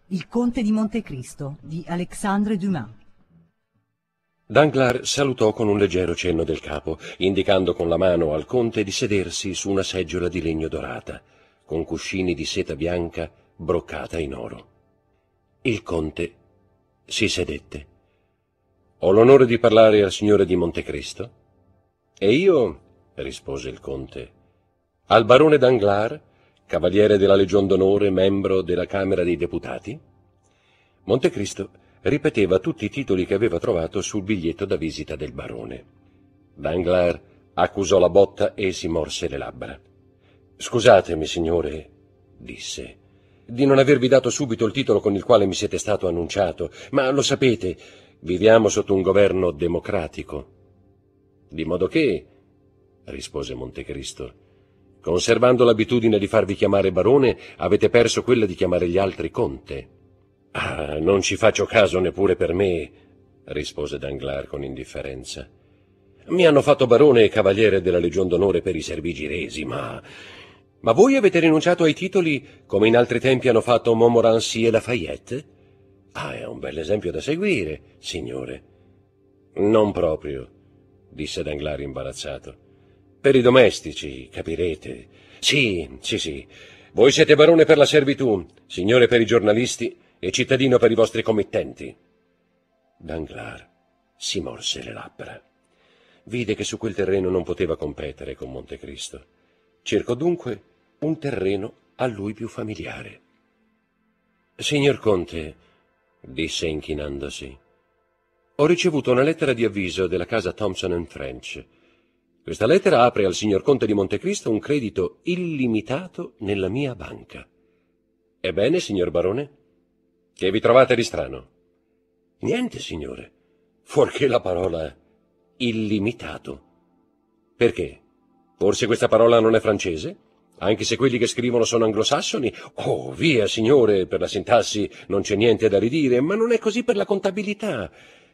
Il conte di Montecristo di Alexandre Dumas. Danglars salutò con un leggero cenno del capo, indicando con la mano al conte di sedersi su una seggiola di legno dorata, con cuscini di seta bianca broccata in oro. Il conte si sedette. «Ho l'onore di parlare al signore di Montecristo?» «E io», rispose il conte, «al barone Danglars, cavaliere della Legion d'Onore, membro della Camera dei Deputati?» Montecristo ripeteva tutti i titoli che aveva trovato sul biglietto da visita del barone. Danglars accusò la botta e si morse le labbra. «Scusatemi, signore», disse, «di non avervi dato subito il titolo con il quale mi siete stato annunciato, ma lo sapete, viviamo sotto un governo democratico». «Di modo che», rispose Montecristo, «conservando l'abitudine di farvi chiamare barone, avete perso quella di chiamare gli altri conte». «Ah, non ci faccio caso neppure per me», rispose Danglars con indifferenza. «Mi hanno fatto barone e cavaliere della Legion d'Onore per i servigi resi, ma voi avete rinunciato ai titoli come in altri tempi hanno fatto Montmorency e Lafayette? Ah, è un bel esempio da seguire, signore». «Non proprio», disse Danglars imbarazzato. «Per i domestici, capirete. Sì. Voi siete barone per la servitù, signore per i giornalisti e cittadino per i vostri committenti». Danglars si morse le labbra. Vide che su quel terreno non poteva competere con Montecristo. Cercò dunque un terreno a lui più familiare. «Signor Conte», disse inchinandosi, «ho ricevuto una lettera di avviso della casa Thomson & French. Questa lettera apre al signor Conte di Montecristo un credito illimitato nella mia banca. Ebbene, signor barone? Che vi trovate di strano?» «Niente, signore, fuorché la parola illimitato». «Perché? Forse questa parola non è francese? Anche se quelli che scrivono sono anglosassoni? Oh, via, signore, per la sintassi non c'è niente da ridire, ma non è così per la contabilità.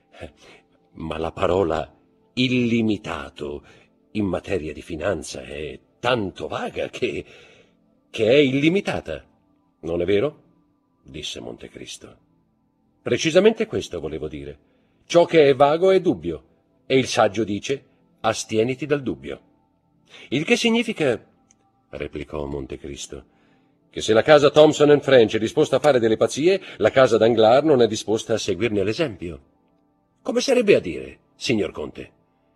Ma la parola illimitato in materia di finanza è tanto vaga che è illimitata. Non è vero?» disse Montecristo. «Precisamente questo volevo dire. Ciò che è vago è dubbio, e il saggio dice: astieniti dal dubbio. Il che significa», replicò Montecristo, «che se la casa Thomson & French è disposta a fare delle pazzie, la casa Danglars non è disposta a seguirne l'esempio. Come sarebbe a dire, signor Conte?»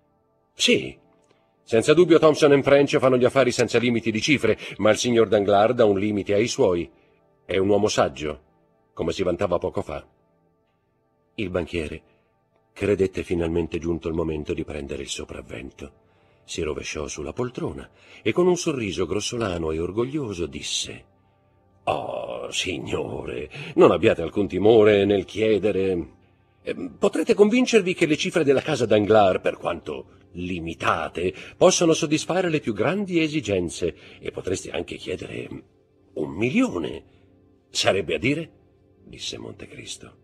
«Sì, senza dubbio Thomson & French fanno gli affari senza limiti di cifre, ma il signor Danglars dà un limite ai suoi. È un uomo saggio, come si vantava poco fa». Il banchiere credette finalmente giunto il momento di prendere il sopravvento. Si rovesciò sulla poltrona e con un sorriso grossolano e orgoglioso disse: «Oh, signore, non abbiate alcun timore nel chiedere. Potrete convincervi che le cifre della casa Danglars, per quanto limitate, possono soddisfare le più grandi esigenze, e potreste anche chiedere 1.000.000. Sarebbe a dire?» disse Montecristo.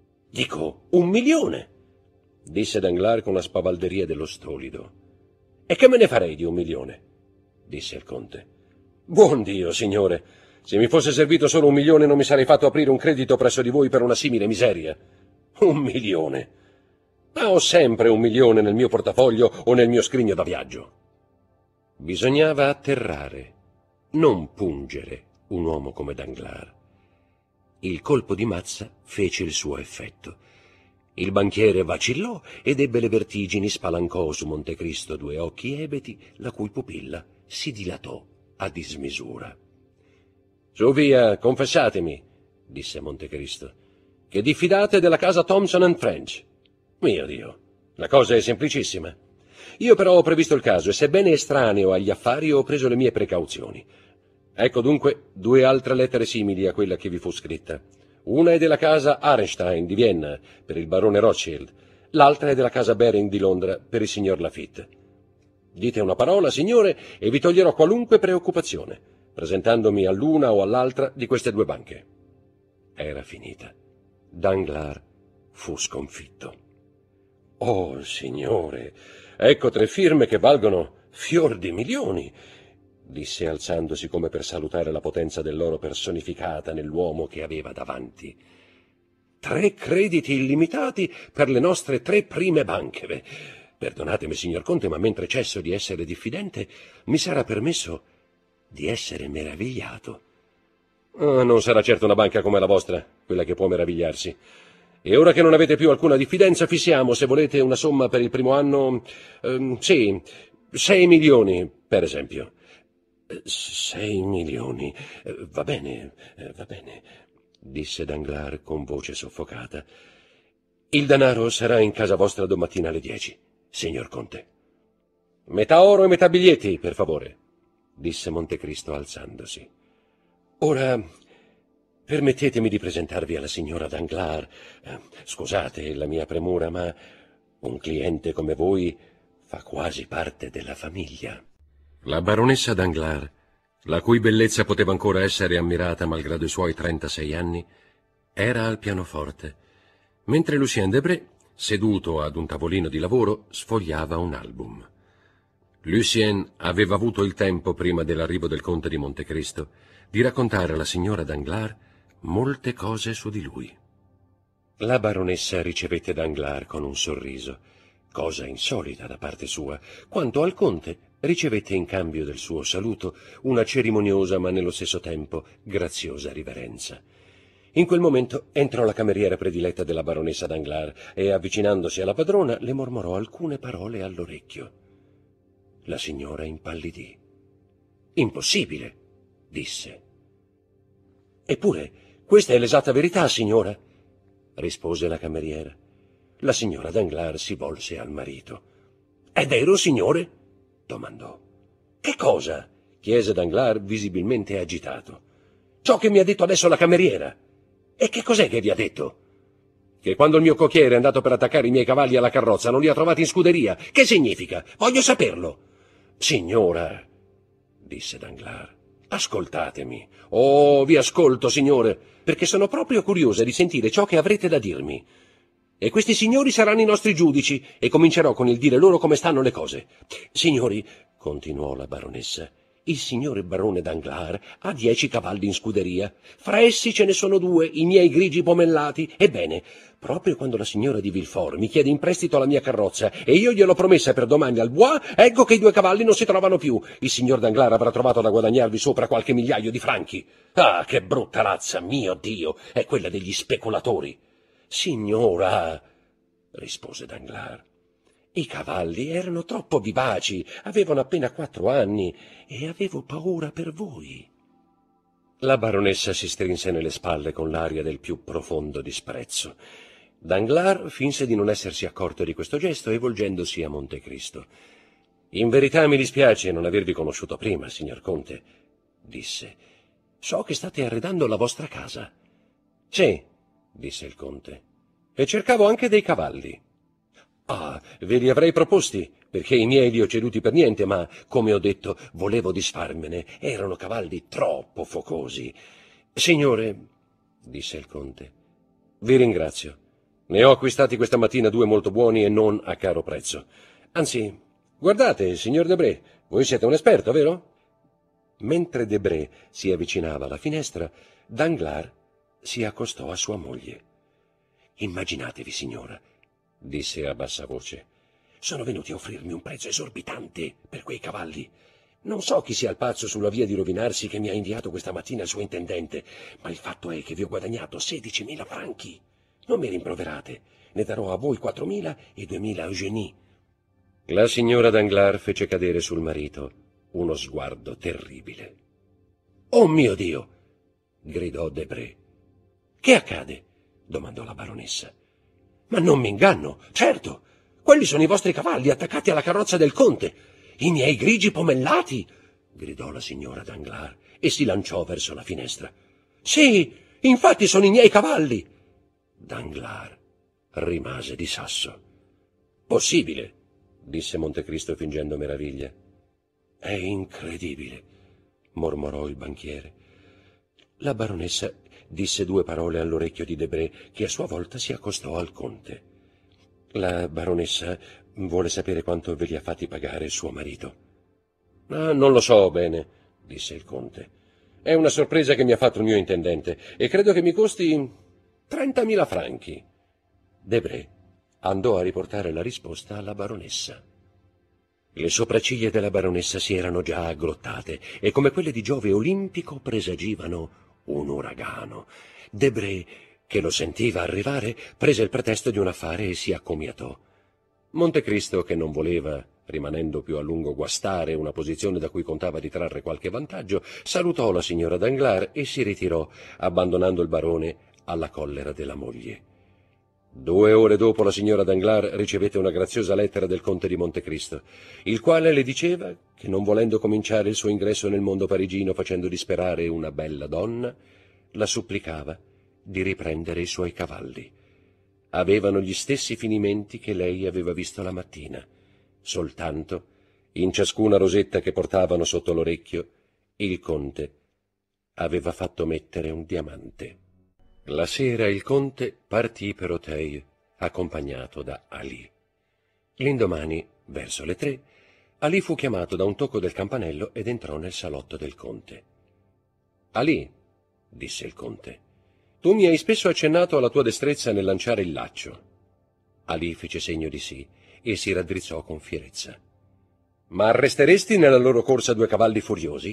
«Dico 1.000.000, disse Danglars con la spavalderia dello stolido. «E che me ne farei di 1.000.000? disse il conte. «Buon Dio, signore, se mi fosse servito solo 1.000.000 non mi sarei fatto aprire un credito presso di voi per una simile miseria. 1.000.000! Ma ho sempre 1.000.000 nel mio portafoglio o nel mio scrigno da viaggio». Bisognava atterrare, non pungere un uomo come Danglars. Il colpo di mazza fece il suo effetto. Il banchiere vacillò ed ebbe le vertigini, spalancò su Montecristo 2 occhi ebeti, la cui pupilla si dilatò a dismisura. «Su via, confessatemi», disse Montecristo, «che diffidate della casa Thomson & French. Mio Dio, la cosa è semplicissima. Io però ho previsto il caso e, sebbene estraneo agli affari, ho preso le mie precauzioni. Ecco dunque 2 altre lettere simili a quella che vi fu scritta. Una è della casa Arenstein di Vienna, per il barone Rothschild. L'altra è della casa Baring di Londra, per il signor Lafitte. Dite una parola, signore, e vi toglierò qualunque preoccupazione, presentandomi all'una o all'altra di queste 2 banche». Era finita. Danglars fu sconfitto. «Oh, signore, ecco 3 firme che valgono fior di milioni. disse alzandosi come per salutare la potenza dell'oro personificata nell'uomo che aveva davanti. 3 crediti illimitati per le nostre 3 prime banche. Perdonatemi, signor Conte, ma mentre cesso di essere diffidente, mi sarà permesso di essere meravigliato. Non sarà certo una banca come la vostra, quella che può meravigliarsi. E ora che non avete più alcuna diffidenza, fissiamo, se volete, una somma per il primo anno... sì, 6 milioni, per esempio. 6 milioni. Va bene, disse Danglars con voce soffocata. Il denaro sarà in casa vostra domattina alle 10, signor Conte. Metà oro e metà biglietti, per favore, disse Montecristo alzandosi. Ora, permettetemi di presentarvi alla signora Danglars. Scusate la mia premura, ma un cliente come voi fa quasi parte della famiglia. La baronessa Danglars, la cui bellezza poteva ancora essere ammirata malgrado i suoi 36 anni, era al pianoforte, mentre Lucien Debray, seduto ad un tavolino di lavoro, sfogliava un album. Lucien aveva avuto il tempo, prima dell'arrivo del conte di Montecristo, di raccontare alla signora Danglars molte cose su di lui. La baronessa ricevette Danglars con un sorriso, cosa insolita da parte sua, quanto al conte ricevette in cambio del suo saluto una cerimoniosa ma nello stesso tempo graziosa riverenza. In quel momento entrò la cameriera prediletta della baronessa Danglars e, avvicinandosi alla padrona, le mormorò alcune parole all'orecchio. La signora impallidì. «Impossibile», disse. «Eppure, questa è l'esatta verità, signora», rispose la cameriera. La signora Danglars si volse al marito. «È vero, signore?» domandò. «Che cosa?» chiese Danglars, visibilmente agitato. «Ciò che mi ha detto adesso la cameriera». «E che cos'è che vi ha detto?» «Che quando il mio cocchiere è andato per attaccare i miei cavalli alla carrozza non li ha trovati in scuderia. Che significa? Voglio saperlo». «Signora», disse Danglars, «ascoltatemi». «Oh, vi ascolto, signore, perché sono proprio curiosa di sentire ciò che avrete da dirmi. E questi signori saranno i nostri giudici, e comincerò con il dire loro come stanno le cose. Signori», continuò la baronessa, «il signore barone Danglars ha 10 cavalli in scuderia. Fra essi ce ne sono 2, i miei grigi pomellati. Ebbene, proprio quando la signora di Villefort mi chiede in prestito la mia carrozza e io gliel'ho promessa per domani al Bois, ecco che i 2 cavalli non si trovano più. Il signor Danglars avrà trovato da guadagnarvi sopra qualche migliaio di franchi. Ah, che brutta razza, mio Dio, è quella degli speculatori». «Signora», rispose Danglars, «i cavalli erano troppo vivaci, avevano appena 4 anni e avevo paura per voi». La baronessa si strinse nelle spalle con l'aria del più profondo disprezzo. Danglars finse di non essersi accorto di questo gesto e, volgendosi a Montecristo: «In verità mi dispiace non avervi conosciuto prima, signor Conte», disse. «So che state arredando la vostra casa». «Sì», disse il conte, «e cercavo anche dei cavalli». «Ah, ve li avrei proposti, perché i miei li ho ceduti per niente, ma, come ho detto, volevo disfarmene. Erano cavalli troppo focosi». «Signore», disse il conte, «vi ringrazio. Ne ho acquistati questa mattina 2 molto buoni e non a caro prezzo. Anzi, guardate, signor Debray, voi siete un esperto, vero?» Mentre Debray si avvicinava alla finestra, Danglars si accostò a sua moglie. «Immaginatevi, signora», disse a bassa voce, «sono venuti a offrirmi un prezzo esorbitante per quei cavalli. Non so chi sia il pazzo sulla via di rovinarsi che mi ha inviato questa mattina il suo intendente, ma il fatto è che vi ho guadagnato 16.000 franchi. Non mi rimproverate, ne darò a voi 4.000 e 2.000 a Eugénie». La signora Danglars fece cadere sul marito uno sguardo terribile. «Oh mio Dio!» gridò Debray. «Che accade?» domandò la baronessa. «Ma non mi inganno, certo! Quelli sono i vostri cavalli attaccati alla carrozza del conte! I miei grigi pomellati!» gridò la signora Danglars e si lanciò verso la finestra. «Sì, infatti sono i miei cavalli!» Danglars rimase di sasso. «Possibile!» disse Montecristo fingendo meraviglia. «È incredibile!» mormorò il banchiere. La baronessa disse 2 parole all'orecchio di Debray, che a sua volta si accostò al conte. «La baronessa vuole sapere quanto ve li ha fatti pagare suo marito». «Ah, non lo so bene», disse il conte. È una sorpresa che mi ha fatto il mio intendente e credo che mi costi 30.000 franchi. Debray andò a riportare la risposta alla baronessa. Le sopracciglia della baronessa si erano già aggrottate e come quelle di Giove olimpico presagivano un uragano. Debray, che lo sentiva arrivare, prese il pretesto di un affare e si accomiatò. Montecristo, che non voleva, rimanendo più a lungo, guastare una posizione da cui contava di trarre qualche vantaggio, salutò la signora Danglars e si ritirò, abbandonando il barone alla collera della moglie. 2 ore dopo la signora Danglars ricevette una graziosa lettera del conte di Montecristo, il quale le diceva che, non volendo cominciare il suo ingresso nel mondo parigino facendo disperare una bella donna, la supplicava di riprendere i suoi cavalli. Avevano gli stessi finimenti che lei aveva visto la mattina, soltanto, in ciascuna rosetta che portavano sotto l'orecchio, il conte aveva fatto mettere un diamante. La sera il conte partì per Auteuil, accompagnato da Ali. L'indomani, verso le 3, Ali fu chiamato da un tocco del campanello ed entrò nel salotto del conte. «Ali», disse il conte, «tu mi hai spesso accennato alla tua destrezza nel lanciare il laccio». Ali fece segno di sì e si raddrizzò con fierezza. «Ma arresteresti nella loro corsa 2 cavalli furiosi?»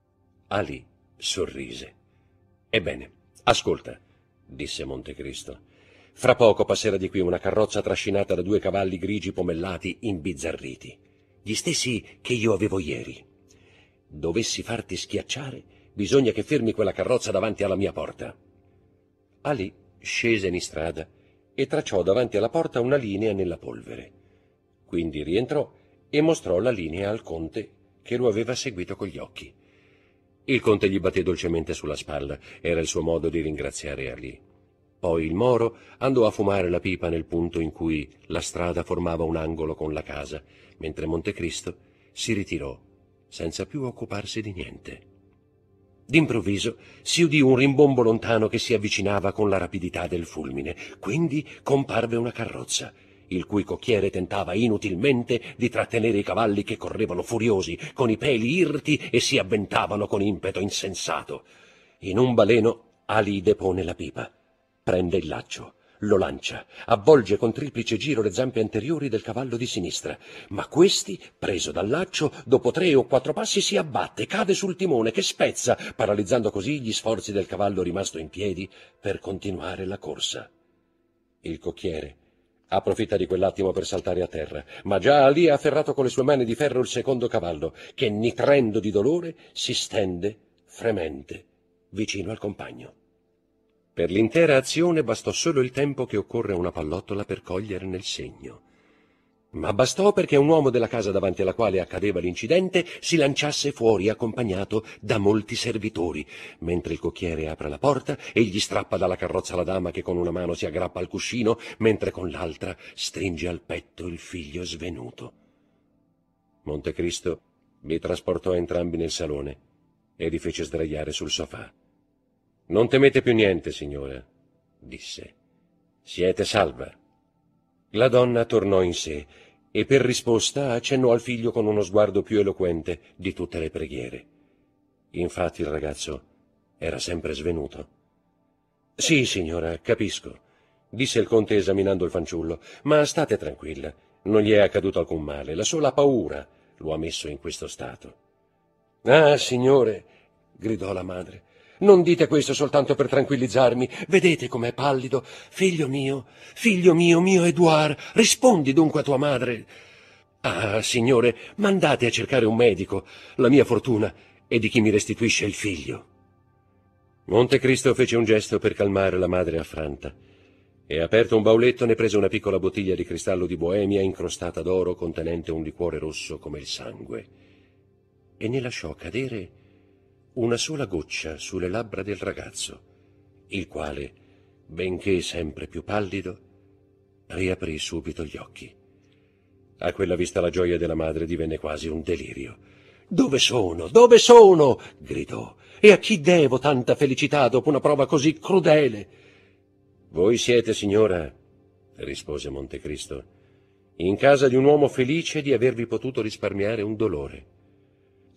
Ali sorrise. «Ebbene, ascolta», disse Montecristo. «Fra poco passerà di qui una carrozza trascinata da 2 cavalli grigi pomellati imbizzarriti, gli stessi che io avevo ieri. Dovessi farti schiacciare, bisogna che fermi quella carrozza davanti alla mia porta». Ali scese in strada e tracciò davanti alla porta una linea nella polvere. Quindi rientrò e mostrò la linea al conte, che lo aveva seguito con gli occhi. Il conte gli batté dolcemente sulla spalla, era il suo modo di ringraziare Ali. Poi il Moro andò a fumare la pipa nel punto in cui la strada formava un angolo con la casa, mentre Montecristo si ritirò senza più occuparsi di niente. D'improvviso si udì un rimbombo lontano che si avvicinava con la rapidità del fulmine, quindi comparve una carrozza, il cui cocchiere tentava inutilmente di trattenere i cavalli che correvano furiosi, con i peli irti e si avventavano con impeto insensato. In un baleno Ali depone la pipa, prende il laccio, lo lancia, avvolge con triplice giro le zampe anteriori del cavallo di sinistra, ma questi, preso dal laccio, dopo 3 o 4 passi si abbatte, cade sul timone che spezza, paralizzando così gli sforzi del cavallo rimasto in piedi per continuare la corsa. Il cocchiere approfitta di quell'attimo per saltare a terra, ma già Ali ha afferrato con le sue mani di ferro il secondo cavallo, che, nitrendo di dolore, si stende, fremente, vicino al compagno. Per l'intera azione bastò solo il tempo che occorre a una pallottola per cogliere nel segno. Ma bastò perché un uomo della casa davanti alla quale accadeva l'incidente si lanciasse fuori accompagnato da molti servitori, mentre il cocchiere apre la porta e gli strappa dalla carrozza la dama che con una mano si aggrappa al cuscino, mentre con l'altra stringe al petto il figlio svenuto. Montecristo li trasportò entrambi nel salone e li fece sdraiare sul sofà. «Non temete più niente, signora», disse. «Siete salva». La donna tornò in sé e per risposta accennò al figlio con uno sguardo più eloquente di tutte le preghiere. Infatti il ragazzo era sempre svenuto. «Sì, signora, capisco», disse il conte esaminando il fanciullo, «ma state tranquilla, non gli è accaduto alcun male, la sola paura lo ha messo in questo stato». «Ah, signore», gridò la madre, «non dite questo soltanto per tranquillizzarmi. Vedete com'è pallido. Figlio mio, mio Edouard, rispondi dunque a tua madre». «Ah, signore, mandate a cercare un medico. La mia fortuna è di chi mi restituisce il figlio». Montecristo fece un gesto per calmare la madre affranta e, aperto un bauletto, ne prese una piccola bottiglia di cristallo di Boemia incrostata d'oro contenente un liquore rosso come il sangue e ne lasciò cadere una sola goccia sulle labbra del ragazzo, il quale, benché sempre più pallido, riaprì subito gli occhi. A quella vista la gioia della madre divenne quasi un delirio. «Dove sono? Dove sono?» gridò. «E a chi devo tanta felicità dopo una prova così crudele?» «Voi siete, signora», rispose Montecristo, «in casa di un uomo felice di avervi potuto risparmiare un dolore».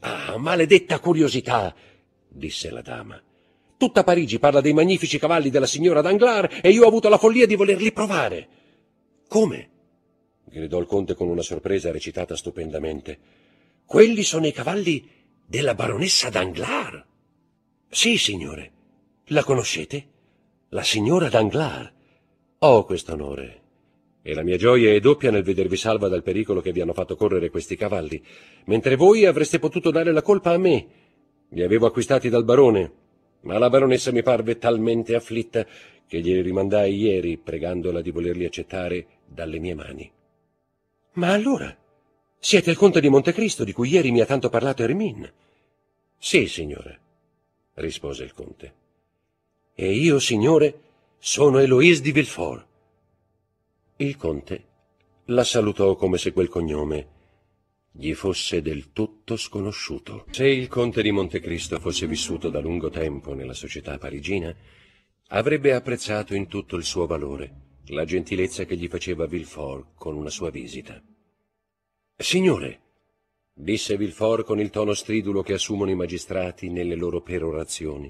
Ah, maledetta curiosità, disse la dama. Tutta Parigi parla dei magnifici cavalli della signora Danglars e io ho avuto la follia di volerli provare. Come? Gridò il conte con una sorpresa recitata stupendamente. Quelli sono i cavalli della baronessa Danglars? Sì, signore. La conoscete? La signora Danglars. Ho quest'onore. E la mia gioia è doppia nel vedervi salva dal pericolo che vi hanno fatto correre questi cavalli, mentre voi avreste potuto dare la colpa a me. Li avevo acquistati dal barone, ma la baronessa mi parve talmente afflitta che glieli rimandai ieri, pregandola di volerli accettare dalle mie mani. Ma allora, siete il conte di Montecristo di cui ieri mi ha tanto parlato Hermine? Sì, signore, rispose il conte. E io, signore, sono Eloise di Villefort. Il conte la salutò come se quel cognome gli fosse del tutto sconosciuto. Se il conte di Montecristo fosse vissuto da lungo tempo nella società parigina, avrebbe apprezzato in tutto il suo valore la gentilezza che gli faceva Villefort con una sua visita. Signore, disse Villefort con il tono stridulo che assumono i magistrati nelle loro perorazioni,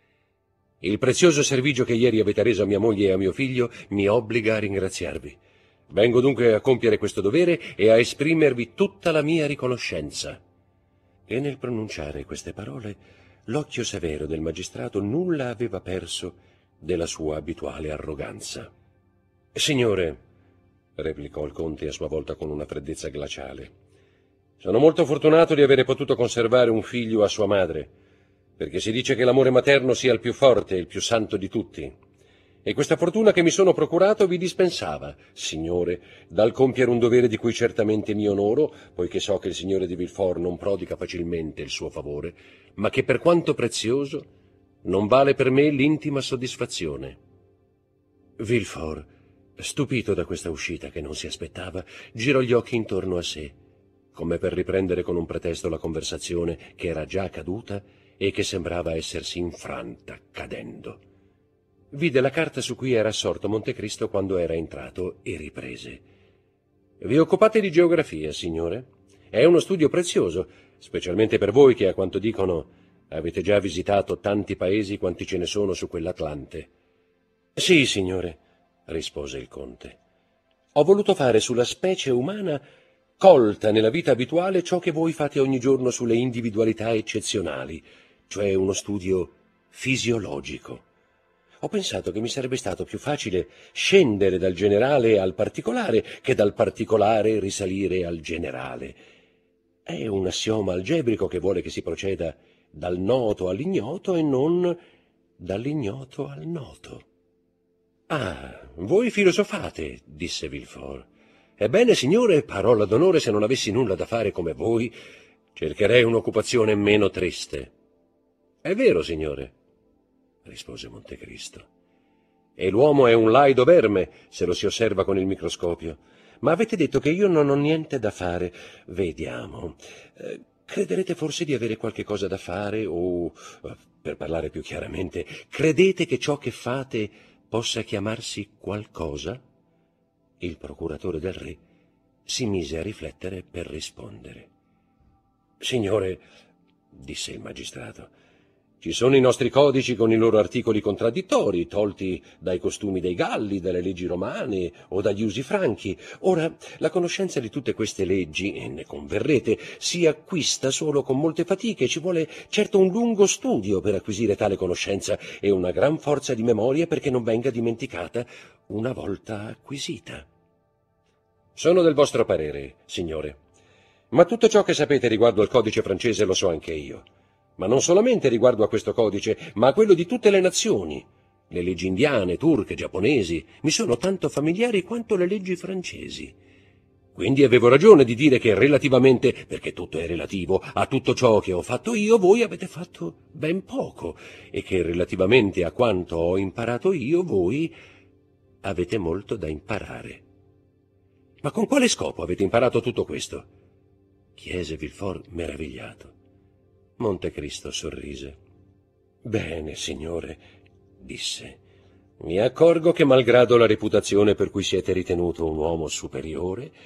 il prezioso servigio che ieri avete reso a mia moglie e a mio figlio mi obbliga a ringraziarvi. Vengo dunque a compiere questo dovere e a esprimervi tutta la mia riconoscenza. E nel pronunciare queste parole, l'occhio severo del magistrato nulla aveva perso della sua abituale arroganza. Signore, replicò il conte a sua volta con una freddezza glaciale, sono molto fortunato di avere potuto conservare un figlio a sua madre, perché si dice che l'amore materno sia il più forte e il più santo di tutti. E questa fortuna che mi sono procurato vi dispensava, signore, dal compiere un dovere di cui certamente mi onoro, poiché so che il signore di Villefort non prodiga facilmente il suo favore, ma che per quanto prezioso non vale per me l'intima soddisfazione. Villefort, stupito da questa uscita che non si aspettava, girò gli occhi intorno a sé, come per riprendere con un pretesto la conversazione che era già caduta e che sembrava essersi infranta, cadendo. Vide la carta su cui era assorto Montecristo quando era entrato e riprese. Vi occupate di geografia, signore? È uno studio prezioso, specialmente per voi che, a quanto dicono, avete già visitato tanti paesi quanti ce ne sono su quell'Atlante. Sì, signore, rispose il conte. Ho voluto fare sulla specie umana colta nella vita abituale ciò che voi fate ogni giorno sulle individualità eccezionali, cioè uno studio fisiologico. Ho pensato che mi sarebbe stato più facile scendere dal generale al particolare che dal particolare risalire al generale. È un assioma algebrico che vuole che si proceda dal noto all'ignoto e non dall'ignoto al noto. Ah, voi filosofate, disse Villefort. Ebbene, signore, parola d'onore, se non avessi nulla da fare come voi, cercherei un'occupazione meno triste. È vero, signore, rispose Montecristo. E l'uomo è un laido verme, se lo si osserva con il microscopio. Ma avete detto che io non ho niente da fare. Vediamo. Crederete forse di avere qualche cosa da fare o, per parlare più chiaramente, credete che ciò che fate possa chiamarsi qualcosa? Il procuratore del re si mise a riflettere per rispondere. Signore, disse il magistrato, ci sono i nostri codici con i loro articoli contraddittori, tolti dai costumi dei Galli, dalle leggi romane o dagli usi franchi. Ora, la conoscenza di tutte queste leggi, e ne converrete, si acquista solo con molte fatiche. Ci vuole certo un lungo studio per acquisire tale conoscenza e una gran forza di memoria perché non venga dimenticata una volta acquisita. Sono del vostro parere, signore. Ma tutto ciò che sapete riguardo al codice francese lo so anche io. Ma non solamente riguardo a questo codice, ma a quello di tutte le nazioni. Le leggi indiane, turche, giapponesi mi sono tanto familiari quanto le leggi francesi. Quindi avevo ragione di dire che relativamente, perché tutto è relativo, a tutto ciò che ho fatto io, voi avete fatto ben poco, e che relativamente a quanto ho imparato io, voi avete molto da imparare. Ma con quale scopo avete imparato tutto questo? Chiese Villefort meravigliato. Montecristo sorrise. Bene, signore, disse. Mi accorgo che, malgrado la reputazione per cui siete ritenuto un uomo superiore,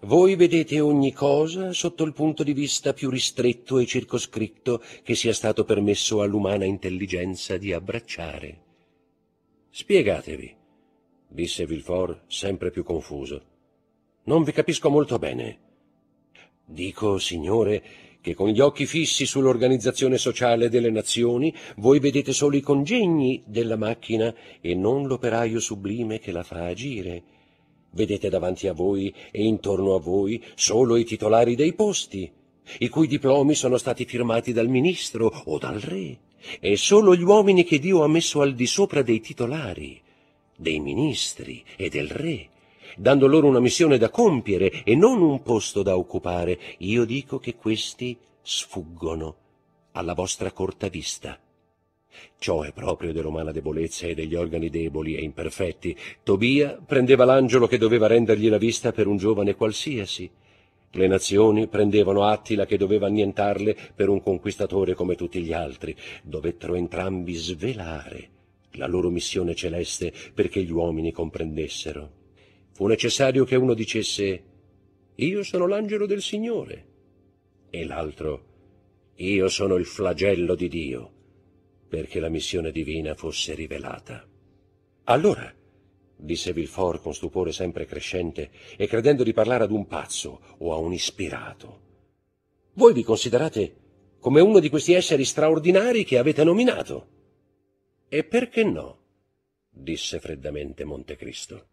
Voi vedete ogni cosa sotto il punto di vista più ristretto e circoscritto che sia stato permesso all'umana intelligenza di abbracciare. Spiegatevi, disse Villefort, sempre più confuso. Non vi capisco molto bene. Dico, signore, che con gli occhi fissi sull'organizzazione sociale delle nazioni voi vedete solo i congegni della macchina e non l'operaio sublime che la fa agire. Vedete davanti a voi e intorno a voi solo i titolari dei posti, i cui diplomi sono stati firmati dal ministro o dal re, e solo gli uomini che Dio ha messo al di sopra dei titolari, dei ministri e del re, dando loro una missione da compiere e non un posto da occupare. Io dico che questi sfuggono alla vostra corta vista. Ciò è proprio dell'umana debolezza e degli organi deboli e imperfetti. Tobia prendeva l'angelo che doveva rendergli la vista per un giovane qualsiasi. Le nazioni prendevano Attila che doveva annientarle per un conquistatore come tutti gli altri. Dovettero entrambi svelare la loro missione celeste perché gli uomini comprendessero. Fu necessario che uno dicesse: «Io sono l'angelo del Signore», e l'altro: «Io sono il flagello di Dio», perché la missione divina fosse rivelata. Allora, disse Villefort con stupore sempre crescente e credendo di parlare ad un pazzo o a un ispirato, voi vi considerate come uno di questi esseri straordinari che avete nominato? E perché no? Disse freddamente Montecristo.